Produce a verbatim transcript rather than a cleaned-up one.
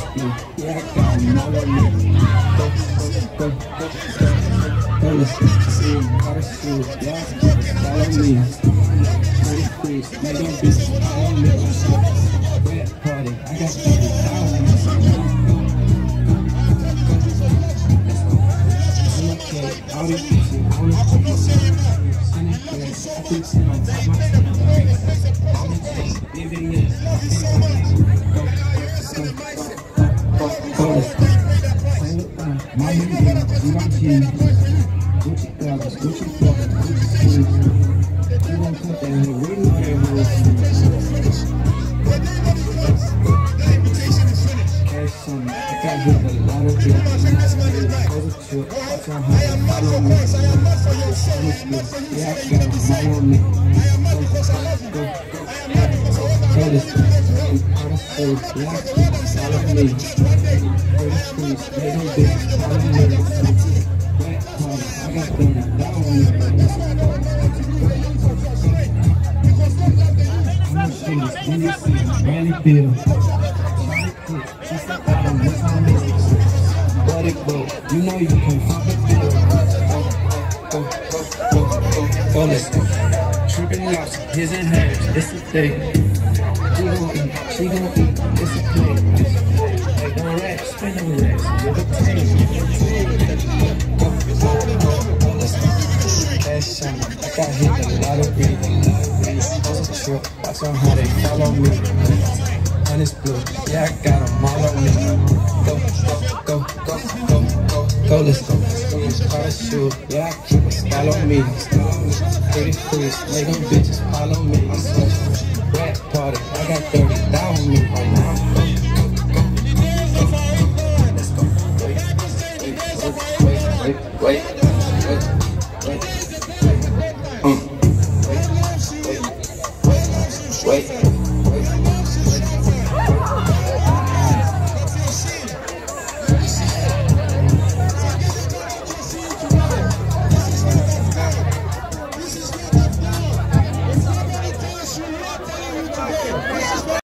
Yeah, I got them all on me. Go, go, go, go, go. Go, let's see how to shoot. Yeah, follow me. Pretty freaks, make them bitches follow me. Red party, I got people following me. All these bitches, all these bitches, sending threats, I think send on top my team. All the chase, living it. Go, go, go, let's go. My nigga, you my G. Gucci dollars, Gucci flowers, Gucci sleeves. You won't put that in the we know that rules. Cash on me, I got hit a lot of bills. Go to trip, watch on how they follow me. Yeah, I got them all on me. Go, go, go, go, let's go. All the souls, yeah, follow me. Pretty streets, they don't bitches follow me. Red party, I got them down on me. I'm a genius, when you see me, barely feel. She said I don't miss my niggas. But it broke, you know you can fuck the bill. Go, go, go, go, go, let's go. Trippin' lobster, his and hers, it's a thing. She gon' eat, she gon' eat, it's a plate. Like on racks, spin on racks, with a team. Go, go, go, go, let's go. Cash on me, I got hit a lot of beats. It's a trip, watch on how they follow me. On this blue, yeah, I got them all on me. Go, go, go, go, go, go, go, let's go. Car shoot, yeah, I keep a style on me. Pretty freaks, make them bitches follow me.